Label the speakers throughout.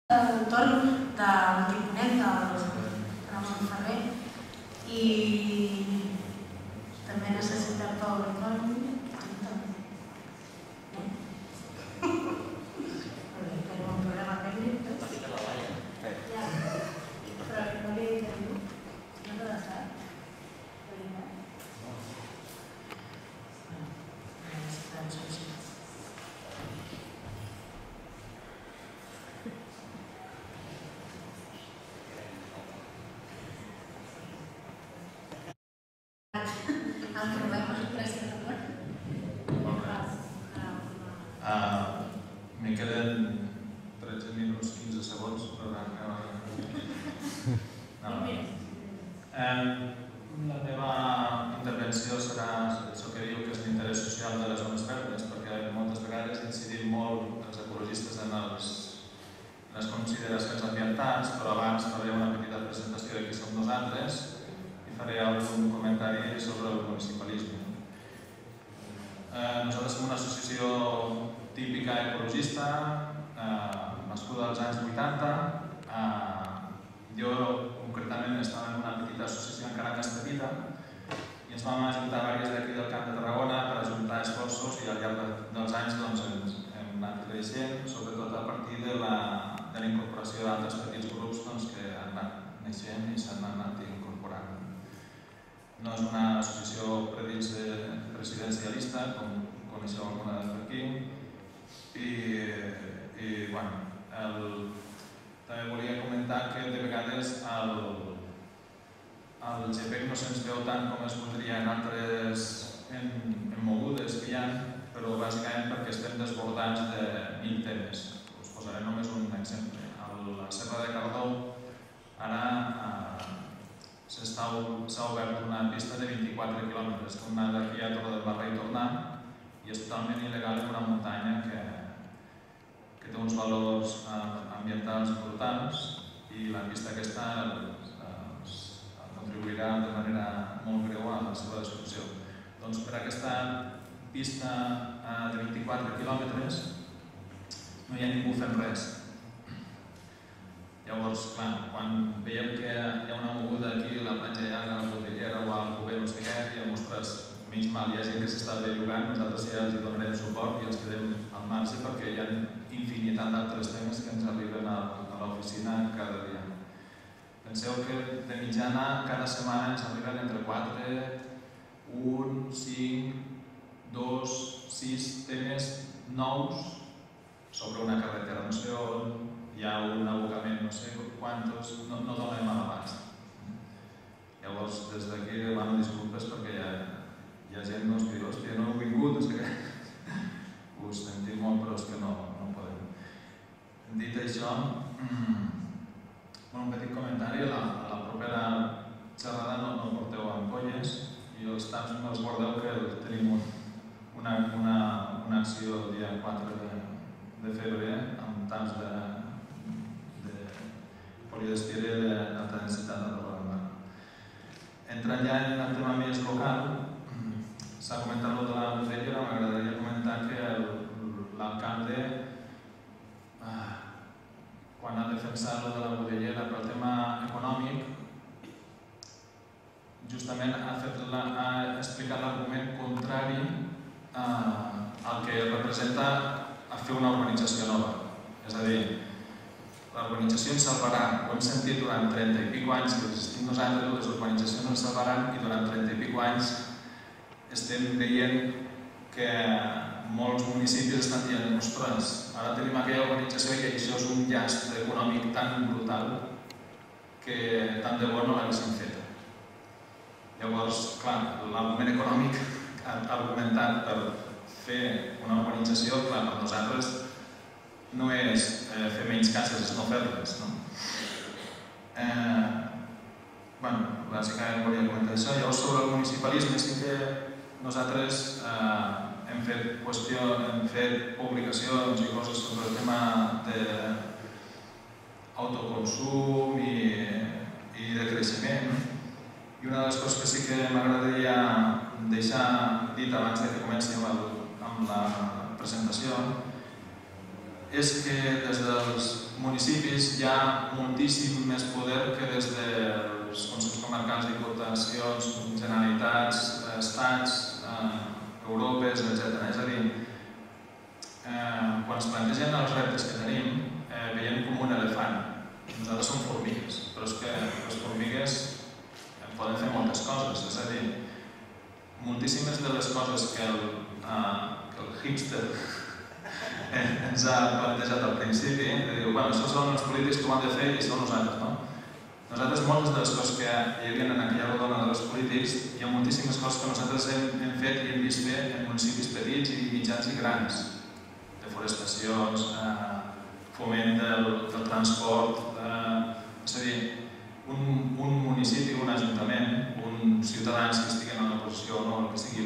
Speaker 1: l'entorn de l'Antiponet, de Ramon Ferrer, i també necessita PowerPoint. Tenim un programa tècnic, però no li tenim, no t'ha d'estar.
Speaker 2: Me queden 13 minuts, 15 segons per acabar. La meva intervenció serà això que diu que és l'interès social de les zones verdes, perquè moltes vegades incidim molt els ecologistes en les consideracions ambientals, però abans faré una petita presentació de qui som nosaltres i faré algun comentari sobre el municipalisme. Nosaltres som una associació típica ecologista, nascuda als anys 80. Jo concretament estava en una petita associació encara més petita i ens vam ajuntar diverses d'aquí del Camp de Tarragona per ajuntar esforços i al llarg dels anys hem anat creixent, sobretot a partir de la incorporació d'altres petits grups que han anat naixent i s'han anat incorporant. No és una associació presidencialista, com coneixeu alguna per aquí, i també volia comentar que de vegades el GPEC no se'ns veu tant com es voldria en altres mogudes que hi ha, però bàsicament perquè estem desbordats de 1000 temes. Us posaré només un exemple. A la Serra de Cardó ara s'ha obert una pista de 24 quilòmetres, una d'aquí a Torre del Barra i tornar, i és totalment il·legal en una muntanya que té uns valors ambientals brutals i la pista aquesta contribuirà de manera molt greu a la seva destrucció. Doncs per aquesta pista de 24 quilòmetres no hi ha ningú fent res. Llavors, clar, quan veiem que hi ha una moguda aquí a la platja llarga, a la Botellera o al Cuber, no sé què, i ostres, menys mal, hi ha gent que s'està bellugant, nosaltres ja els donarem suport i els quedem al marge perquè hi ha infinitat d'altres temes que ens arriben a l'oficina cada dia. Penseu que de mitjana cada setmana ens arriben entre 4, 1, 5, 2, 6 temes nous sobre una carretera. No sé on hi ha un abocament, no sé quantos, no donem a l'abast. Llavors, des d'aquí demano disculpes perquè hi ha gent que diu, hòstia, no heu vingut, no sé què. Ho sentim molt, però és que no podem. Dit això, un petit comentari, a la propera xerrada no porteu ampolles i els taps no els guardeu que tenim una acció el dia 4 de febrer amb taps de poliestirè d'alta densitat a Tarragona. Entrant ja en el tema més local, s'ha comentat de la Botellera, m'agradaria comentar que l'alcalde, quan ha defensat de la Botellera pel tema econòmic, justament ha explicat l'argument contrari al que representa fer una urbanització nova. És a dir, la urbanització ens salvarà, ho hem sentit durant 30 i pico anys, que existim nosaltres, les urbanitzacions ens salvaran i durant 30 i pico anys estem veient que molts municipis estan dient ostres, ara tenim aquella urbanització i això és un llast econòmic tan brutal que tant de bo no l'haguéssim fet. Llavors, clar, l'argument econòmic argumentat per fer una urbanització, clar, per nosaltres no és fer menys cases, és no fer-les. Bàsicament volia comentar això. Llavors, sobre el municipalisme, sí que nosaltres hem fet publicacions i coses sobre el tema d'autoconsum i de creixement. I una de les coses que sí que m'agradaria deixar dit abans que comenci amb la presentació és que des dels municipis hi ha moltíssim més poder que des dels consells comarcals, diputacions, generalitats, estats, Europes, etc. És a dir, quan es plantegen els reptes que tenim, veiem com un elefant. Nosaltres som formigues, però és que les formigues poden fer moltes coses. És a dir, moltíssimes de les coses que el hipster ens ha plantejat al principi, de dir, bueno, això són els polítics que ho han de fer i això nosaltres, no? Nosaltres, moltes de les coses que hi havia en aquella rodona dels polítics, hi ha moltíssimes coses que nosaltres hem fet i hem vist fer en municipis petits i mitjans i grans. Deforestacions, foment del transport, és a dir, un municipi, un ajuntament, uns ciutadans que estiguen en l'oposició o no, el que sigui,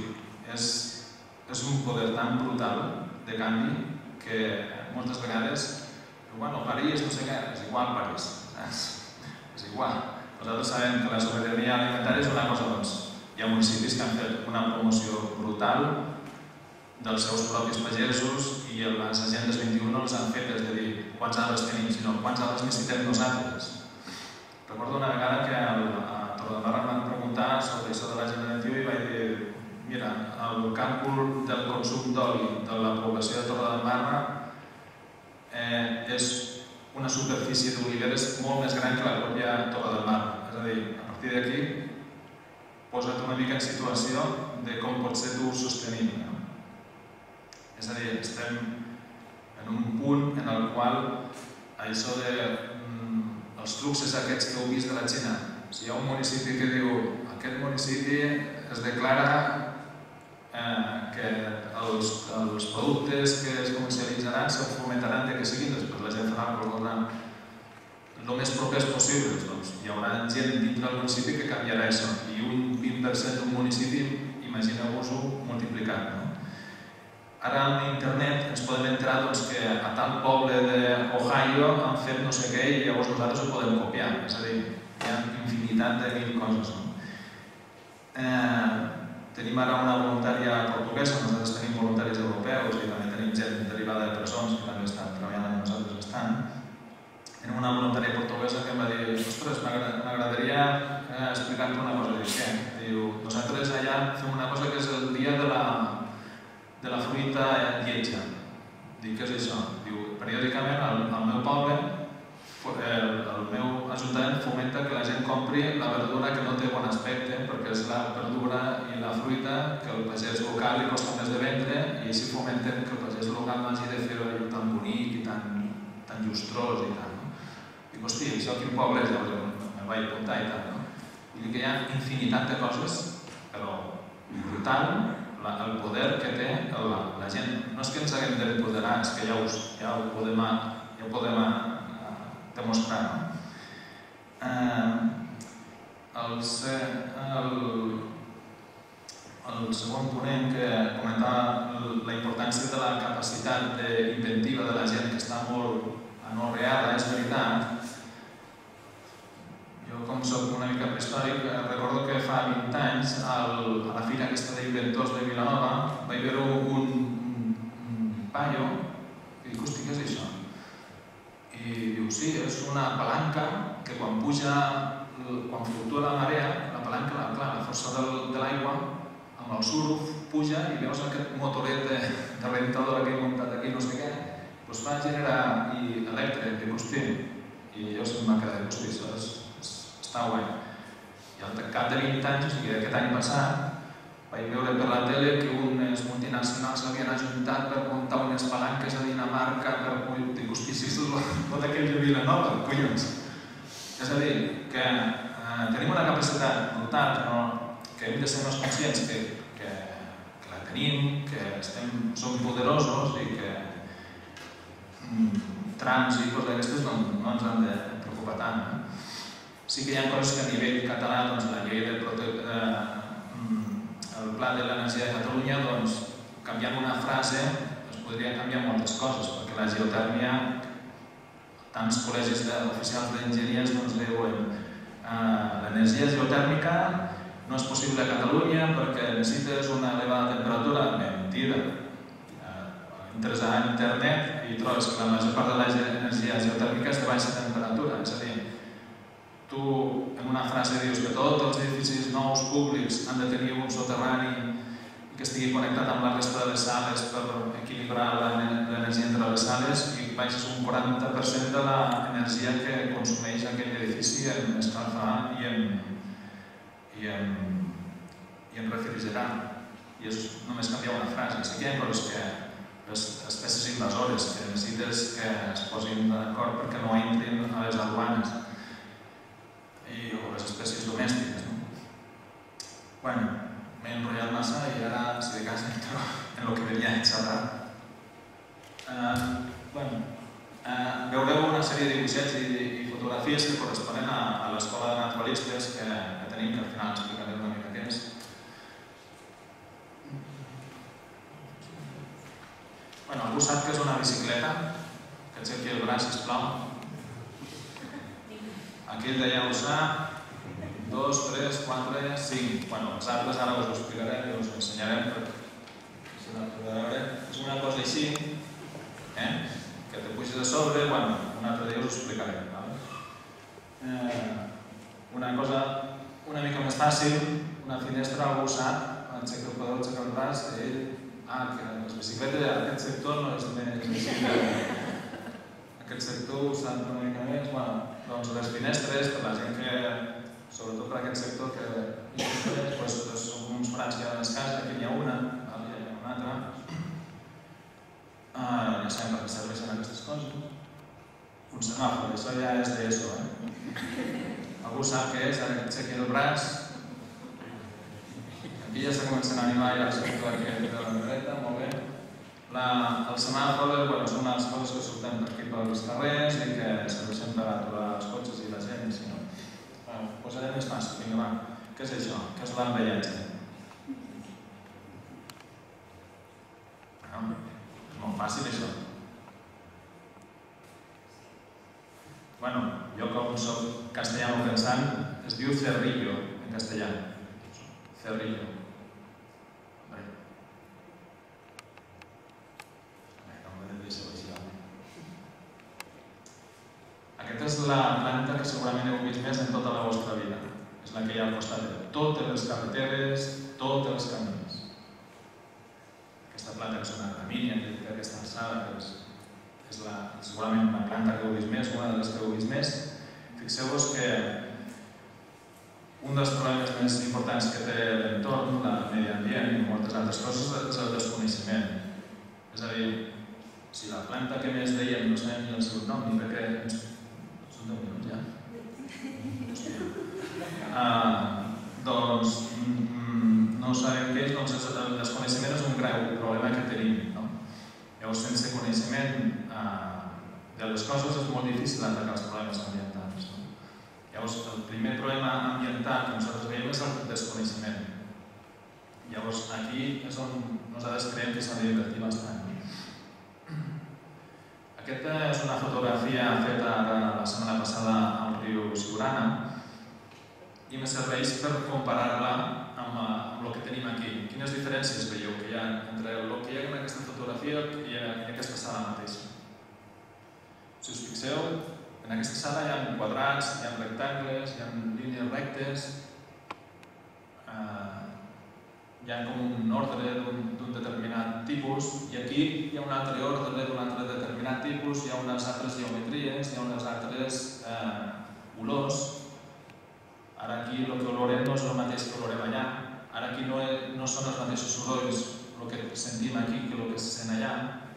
Speaker 2: és un poder tan brutal de canvi que moltes vegades, bueno, París, no sé què, és igual París, és igual. Nosaltres sabem que la sobirania alimentària és una cosa, doncs, hi ha municipis que han fet una promoció brutal dels seus propis pagesos i les agendes 21 no les han fet, és a dir, quants arbres tenim, sinó quants arbres necessitem nosaltres. Recordo una vegada que a Torredembarra em van preguntar sobre això de l'agenda 21 i vaig dir, mira, el càlcul del consum d'oli de la població de Torredembarra és una superfície d'oliveres molt més gran que la pròpia Torredembarra. És a dir, a partir d'aquí, posa't una mica en situació de com pot ser tu sostenible. És a dir, estem en un punt en el qual això dels fluxos aquests que heu vist de la Xina, si hi ha un municipi que diu aquest municipi es declara que els productes que es comercialitzaran se fomentaran que siguin, després la gent farà el més propers possibles, doncs hi haurà gent dintre del municipi que canviarà això i un 20% d'un municipi, imagineu-vos-ho multiplicat. Ara en internet ens podem enterar que a tal poble d'Ohio han fet no sé què i llavors nosaltres ho podem copiar. És a dir, hi ha infinitat de mil coses. Tenim ara una voluntària portuguesa, nosaltres tenim voluntaris europeus i també tenim gent derivada de presons que també estan treballant amb nosaltres bastant. Tenim una voluntària portuguesa que em va dir, ostres, m'agradaria explicar-te una cosa. Diu, què? Diu, nosaltres allà fem una cosa que és el dia de la fruita lletja. Dic, què és això? Diu, periòdicament al meu poble, el meu ajuntament fomenta que la gent compri la verdura que no té bon aspecte, perquè és la verdura i la fruita que el pagès local li costa més de vendre i així fomenten que el pagès local no hagi de fer allò tan bonic i tan llustrós i tal. Dic, hosti, això quin poble és? Llavors em vaig apuntar i tal. I dic que hi ha infinitat de coses, però brutal, el poder que té la gent. No és que ens haguem d'empoderar, és que ja ho podem demostrar. El segon ponent que comentava la importància de la capacitat inventiva de la gent que està molt anorreada, és veritat. Jo, com soc una mica prehistòric, recordo que fa 20 anys a la fira aquesta d'inventors de Vilanova vaig veure un paio i dic, hosti, què és això? I diu, sí, és una palanca que quan fluctua la marea, la palanca, clar, la força de l'aigua, amb el surf puja i veus aquest motoret de rentadora que he muntat aquí, no sé què, doncs va generar elèctric, dic, hosti, i jo se'm va quedar, hosti, això està guai. I al cap de 20 anys, o sigui, aquest any passat, vaig veure per la tele que unes multinacionals s'havien ajuntat per muntar unes palanques a Dinamarca per... Dic, hosti, si és tot aquell de Vilanova, collons. És a dir, que tenim una capacitat brutal, que hem de ser més conscients que la tenim, que som poderosos i que trams i coses d'aquestes no ens han de preocupar tant. Sí que hi ha coses que a nivell català, la llei el Pla de l'Energia de Catalunya, canviant una frase, es podrien canviar moltes coses, perquè la geotèrmia, tants col·legis oficials d'enginyers diuen l'energia geotèrmica no és possible a Catalunya perquè necessites una elevada temperatura. Mentida. entres a internet i trobes que la major part de l'energia geotèrmica és de baixa temperatura. És a dir, tu en una frase dius que tots els edificis nous públics han de tenir un soterrani que estigui connectat amb la resta de les sales per equilibrar l'energia entre les sales i baixes un 40% de l'energia que consumeix aquell edifici en escalfar i en refrigerar. I és només canviar una frase. Sí que hi ha coses que les espècies invasores que necessites que es posin d'acord perquè no entrin a les aduanes o les espècies domèstiques. Bueno, m'he enrotllat massa i ara, si de cas, entro en el que venia a xerrar. Veureu una sèrie de dibuixets i fotografies que corresponen a l'escola de naturalistes que tenim, que al final explicaré una mica què és. Algú sap què és una bicicleta? Que aixequi el braç, sisplau. Aquí el deia usar 2, 3, 4, 5. Els altres ara us ho explicarem i us ho ensenyarem si no podeu veure. És una cosa així, que te puges a sobre, un altre dia us ho explicarem. Una cosa una mica més fàcil, una finestra, algú sap, podeu aixecar el braç i que les bicicletes d'aquest sector no és més així. Aquest sector ho sap una mica més. Doncs les finestres, per la gent que, sobretot per aquest sector que són uns forats que hi ha a les cases, aquí n'hi ha una, hi ha una altra. Ja sabem per què serveixen aquestes coses. Un semàfor, això ja és d'ESO. Algú sap què és, ara que aixequi el braç. Aquí ja s'ha començat a animar ja el sector aquest de la dreta, molt bé. El semàfor són unes coses que surten per aquí pels carrers i que serveixen per aturar els cotxes i la gent, si no. Ho posaré més fàcil, vinga, va. Què és això? Què és l'envellatge? És molt fàcil, això. Jo com soc castellano pensant, es diu cerrillo en castellà. Cerrillo. Aquesta és la planta que segurament heu vist més en tota la vostra vida. És la que hi ha al costat de totes les carreteres, tots els camins. Aquesta planta que és una gramínia, aquesta alçada, que és segurament una planta que heu vist més, una de les que heu vist més. Fixeu-vos que un dels problemes més importants que té l'entorn, el medi ambient i moltes altres coses és el desconeixement. És a dir, si la planta que més dèiem no sabem ni el seu nom ni per què... Són 10 minuts ja? Doncs no sabem què és, doncs el desconeixement és un greu problema que tenim. Llavors, sense coneixement de les coses és molt difícil atacar els problemes ambientals. Llavors, el primer problema ambiental que nosaltres veiem és el desconeixement. Llavors, aquí és on nosaltres creiem que s'ha d'invertir bastant. Aquesta és una fotografia feta la setmana passada al riu Siurana i me serveix per comparar-la amb el que tenim aquí. Quines diferències veieu que hi ha entre el que hi ha en aquesta fotografia i aquesta sala mateixa? Si us fixeu, en aquesta sala hi ha quadrats, hi ha rectangles, hi ha línies rectes, hi ha com un ordre d'un determinat tipus i aquí hi ha un altre ordre d'un altre determinat tipus, hi ha unes altres geometries, hi ha unes altres olors. Ara aquí el que olorem no és el mateix que olorem allà. Ara aquí no són els mateixos sorolls el que sentim aquí que el que se sent allà.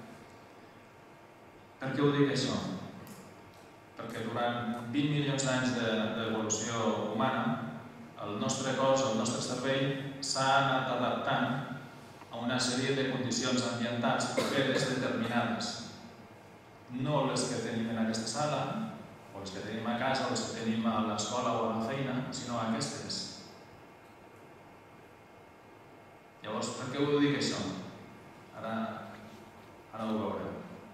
Speaker 2: Per què ho dic això? Perquè durant 20 milions d'anys d'evolució humana el nostre cos, el nostre cervell s'ha anat adaptant a una sèrie de condicions ambientals properes determinades. No les que tenim en aquesta sala, o les que tenim a casa, o les que tenim a l'escola o a la feina, sinó aquestes. Llavors, per què ho dic això? Ara ho veureu.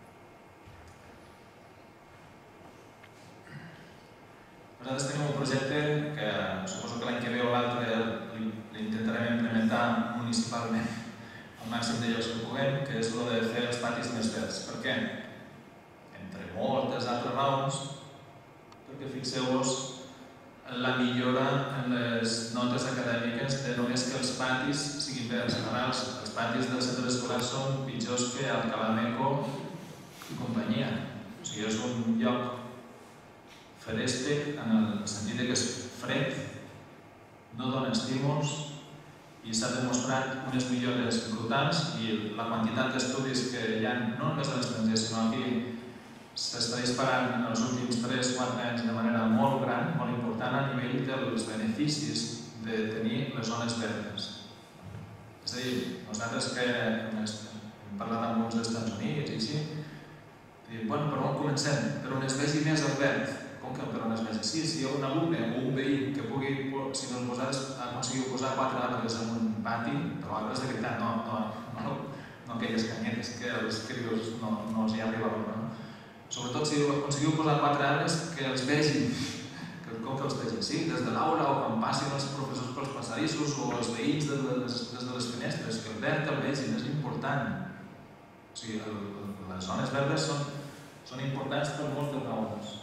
Speaker 2: Nosaltres tenim un projecte que suposo que l'any que ve o l'altre l'intentarem implementar municipalment el màxim de llocs que puguem, que és el de fer els patis més verds. Per què? Entre moltes altres raons, perquè fixeu-vos la millora en les notes acadèmiques de només que els patis siguin verds. Ara els patis del centre escolar són pitjors que Alcalá Meco i companyia. O sigui, és un lloc ferèstec en el sentit que és fred, no dona estímuls i s'ha demostrat unes millores brutals i la quantitat d'estudis que hi ha, no només a l'estranger, sinó aquí, s'està disparant en els últims 3-4 anys de manera molt gran, molt important a nivell dels beneficis de tenir les zones verdes. És a dir, nosaltres que hem parlat amb uns dels Estats Units i així, diuen, bueno, per on comencem? Per on es vegi més el verd. Com que per on es vegi? Sí, si hi ha un alumne o un veí que pugui, si no aconseguiu posar 4 arbres en un pati, però arbres de veritat, no aquelles canyetes que els crios no els hi arribaven, no? Sobretot si aconseguiu posar 4 arbres que els vegin, com que els vegin, sí, des de l'aula o quan passin els professors pels passadissos o els veïns des de les finestres, que el verd el vegin, és important. O sigui, les zones verdes són importants per moltes raons.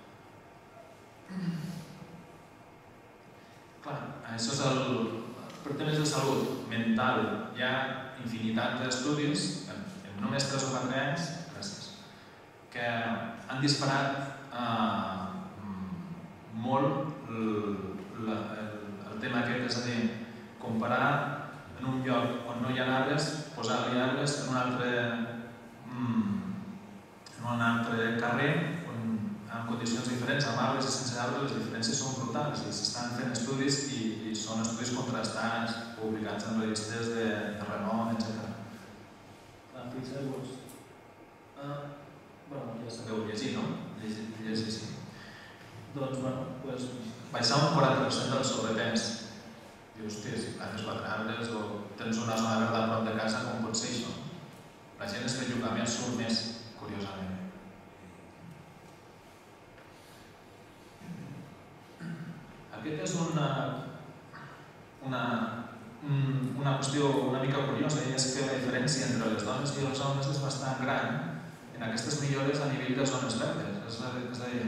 Speaker 2: Clar, això és per temes de salut mental. Hi ha infinitat d'estudis, en només 3 o 4 anys, que han disparat molt el tema aquest, és a dir, comparar en un lloc on no hi ha arbres, posar-li arbres en un altre carrer, en condicions diferents, amb arbres i sense arbres, les diferències són brutals i s'estan fent estudis i són estudis contrastats, publicats en revistes de renom, etc. Fixeu-vos. Ja sabeu llegir, no? Llegir, sí. Doncs, baixar un 40% del sobrepens. Dius, hòstia, si plantes 4 arbres o tens una zona verda a prop de casa, com pot ser això? La gent es bellugament surt més, curiosament. Aquesta és una qüestió una mica curiosa, i és que la diferència entre les dones i els homes és bastant gran en aquestes millores a nivell de zones verdes. És a dir,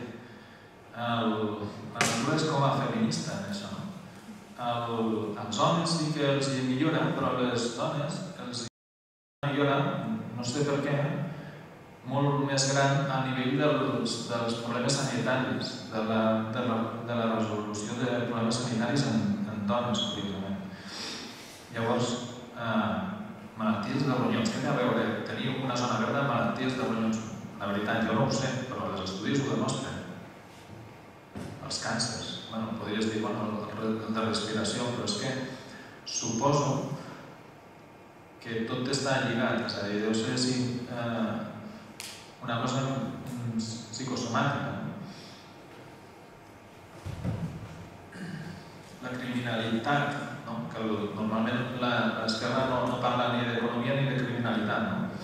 Speaker 2: la natura és com a feminista en això. Els homes sí que els hi millora, però les dones els hi millora, no sé per què, molt més gran a nivell dels problemes sanitaris, de la resolució de problemes sanitaris en dones, curiosament. Llavors, malalties de ronyons, què té a veure tenir una zona verda amb malalties de ronyons? La veritat, jo no ho sé, però els estudis ho demostren. Els càncers, podries dir, el de respiració, però és que suposo que tot està lligat, és a dir, deu ser una cosa psicosomàtica. La criminalitat, que normalment l'esquerra no parla ni d'economia ni de criminalitat.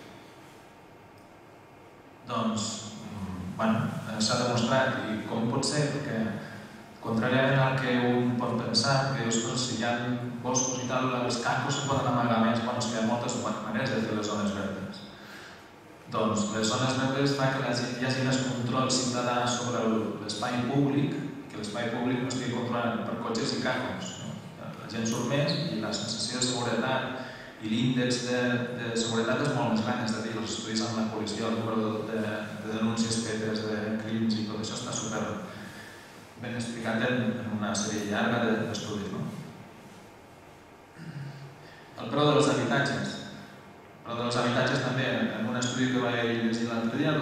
Speaker 2: Doncs, s'ha demostrat, i com pot ser que, contràriament al que un pot pensar, que si hi ha boscos i tal, els cacos se poden amagar més, és que hi ha moltes maneres de fer les zones verdes. Doncs les zones verdes fan que hi hagi més control ciutadà sobre l'espai públic, que l'espai públic no estigui controlat per cotxes i cacos. La gent surt més i la sensació de seguretat i l'índex de seguretat és molt més gran. És a dir, els estudis amb la policia, el número de denúncies fetes de crims i tot això està super ben explicat en una sèrie llarga d'estudis. El preu dels habitatges. Però dels habitatges també, en un estudi que vaig llegir l'altre dia,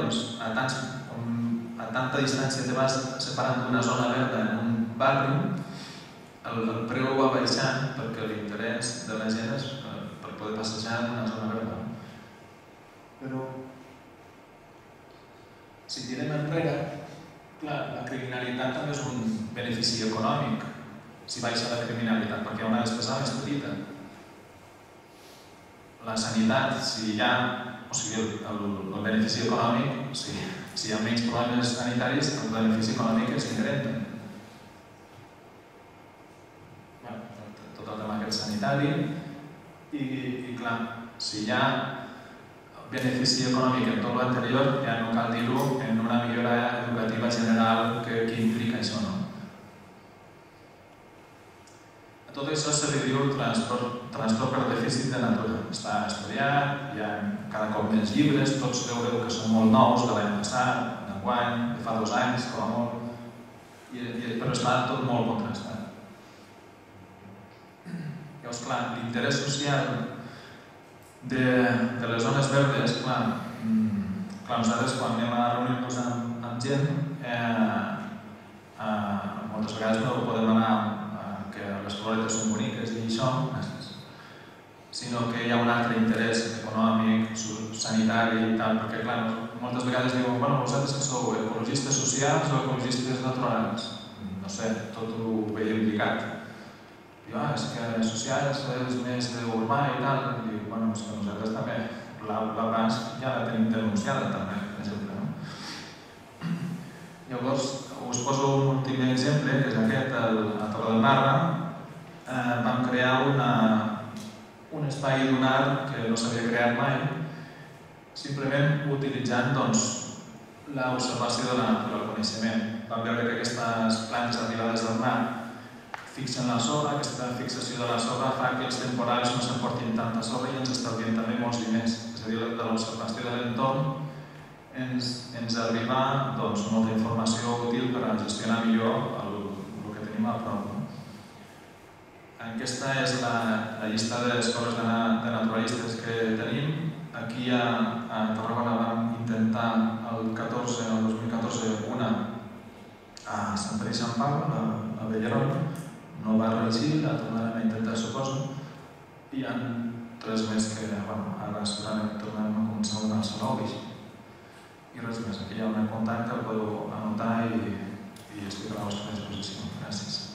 Speaker 2: a tanta distància te vas separant d'una zona verda en un barri, el preu va baixant perquè l'interès de la gent és per poder passejar en una zona verda. Però si tirem enrere, clar, la criminalitat també és un benefici econòmic si baixa la criminalitat, perquè hi ha una despesa més petita. La sanitat, si hi ha el benefici econòmic, si hi ha menys problemes sanitaris, el benefici econòmic és inherent. Tot el tema aquest sanitari, I clar, si hi ha benefici econòmic en tot l'anterior, ja no cal dir-ho en una millora educativa general que implica això, no? A tot això se li diu trastorn per dèficit de natura. Està estudiat, hi ha cada cop més llibres, tots veureu que són molt nous, de l'any passat, d'enguany, de fa 2 anys, com a molt, però està tot molt contrastat. Llavors, clar, l'interès social de les zones verdes, clar, nosaltres quan anem a reunir-nos amb gent, moltes vegades no podem anar que les floretes són boniques i això, sinó que hi ha un altre interès econòmic, sanitari i tal, perquè clar, moltes vegades diuen, bueno, vosaltres que sou ecologistes socials o ecologistes naturals? No sé, tot ho veiem lligat. Diu, és que socials és més d'urbà i tal. Diu, bueno, és que nosaltres també, la PAS ja la tenim denunciada també, per exemple, no? Llavors, us poso un últim exemple, que és aquest, a Torredembarra. Vam crear un espai lunar que no s'havia creat mai, simplement utilitzant l'observació del coneixement. Vam veure que aquestes plantes arribades del mar fixen la sorra, aquesta fixació de la sorra fa que els temporals no s'emportin tanta sorra i ens estalvien també molts diners. És a dir, de l'observació de l'entorn ens arriba molta informació útil per a gestionar millor el que tenim a prop. Aquesta és la llista d'escoles de naturalistes que tenim. Aquí a Tarragona vam intentar el 2014 una a Sant Pere i Sant Pau, a Bellerol. No va reeixir, la tornarem a intentar, suposo. I hi ha 3 més que ara tornarem a començar una a Salou. I res més, aquí hi ha un contacte, el podeu anotar i estic a la vostra disposició. Gràcies.